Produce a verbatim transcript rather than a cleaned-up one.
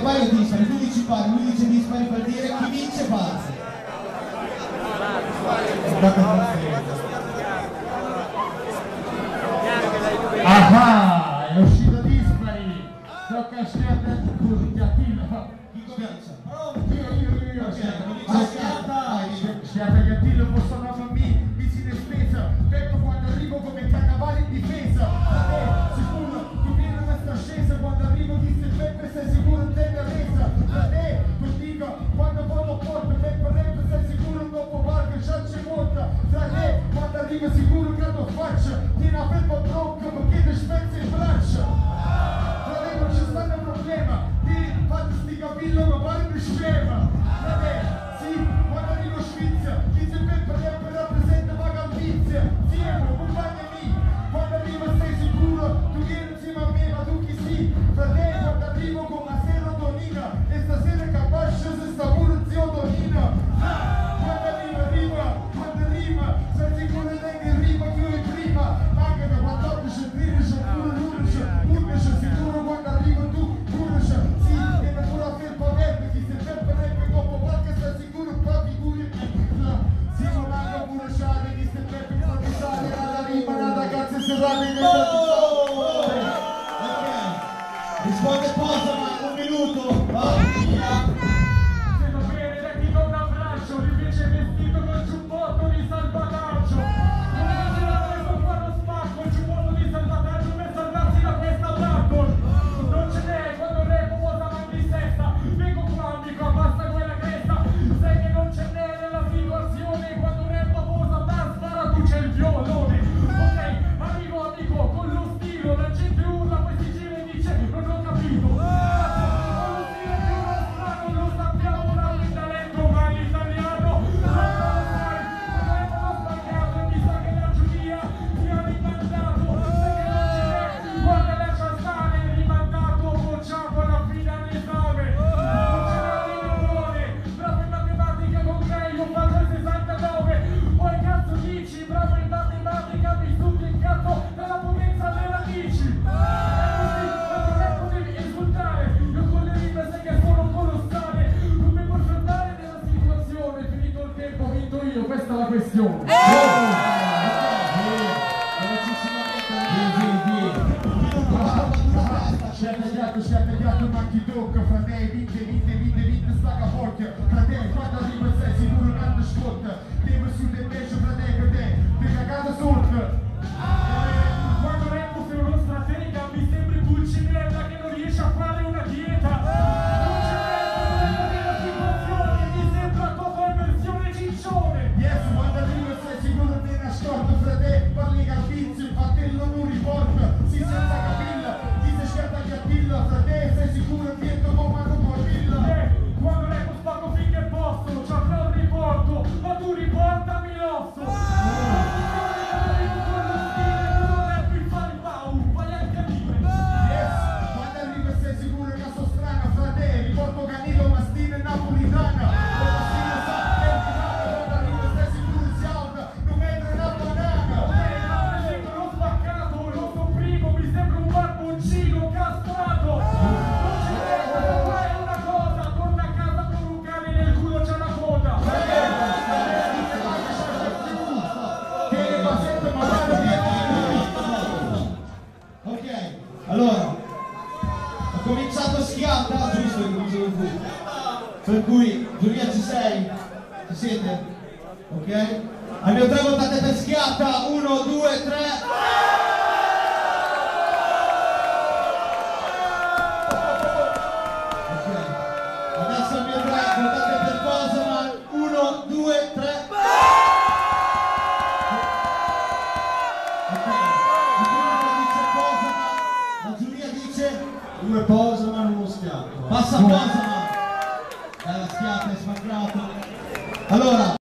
pari o dispari, tu dici pari, lui dice dispari per dire chi vince pazzo. Ah, è uscito dispari. Tocca a schiatta Gattillo. Chi comincia? Io, io, io, io. Schiatta! Schiatta Gattillo, posso non mi, mi si despesa. Vengo quando arrivo come carnavale in difesa. Eh, sicuro, tu vieni in questa scesa. Quando arrivo chi se Peppe sei sicuro in terra resa. Da te, tu dico, quando vado porto, Peppe Peppe sei sicuro un dopo barco, c'è c'è molta. Da te, quando arrivo sicuro che lo faccia. Tieni a Peppe tronco perché ti spezzi in braccia. Non ci sta un problema, ti fate sti capillo ma pare di scema. Vabbè, sì, quando arrivo Svizzera, chi si Peppe Peppe rappresenta vaga ambizia. Siamo, accompagnami, quando arrivo sei sicuro, tu vieni insieme a me, ma tu chi si? Fratello, quando arrivo con una serotonina, e stasera capace se sta pure zio Tonino. Quando arriva, arriva, quando arriva, sei sicuro che arriva più in prima, anche da quattordici, tredici, oppure l'undici, undici, sicuro quando arrivo tu, undici, sì, viene pure a felpa verde, chi si ferma rap dopo qualche sta sicuro, qua figuri, siamo manca pure sciare, chi si ferma improvvisare, nada rima, nada cazzo serrate, che Risponde posa, ma un minuto! Vai! se va bene, dai, ti do un abbraccio, invece vestito col giubbotto di salvataggio. Non è la preso qua lo spacco, il giubbotto di salvataggio per salvarsi da questa battle. Non ce n'è quando repo posa man di sesta, vengo qua amico, abbassa quella cresta. Sai che non ce n'è nella situazione, quando repo posa da spara tu c'è il violone. Ok, arrivo amico con lo stilo, la gente urla, poi si gira e dice non ho capito. Questa è la questione. Scelta ghiaccio, scelta ghiaccio, ma chi tocca, fratelli, vinte, vinte, vinte, vinte, stacca porca, fratelli, quando arriva sei sicuro che ti scotta, devo su te invece, fratelli, per te, ti cagata sotto. Quando Rembo sei uno strategica, mi sembri Pulcinella che non riesce a fare una dieta. Fratelli, parli calvizio, il fratello non riporta, si senza capilla, chi si schiatta Gattillo, fratelli, sei sicuro che dietro come non può villa. Eh, quando leggo spacco finché posso, ci avrò il riporto, ma tu riportami l'osso. Non è più fare il pau, vai al canile. Yes, quando arriva sei sicuro che sono strana, fratelli, riporto Canilo, Mastina e Napolitana. Allora, ho cominciato Schiatta, giusto che cominciamo qui. Per cui, Giulia ci sei? Ci siete? Ok? Al mio tre votate per Schiatta, uno, due, tre. Ok. Adesso al mio tre votate per Posaman, uno, due, tre. Due Posaman, uno Schiatta. Passa Posaman.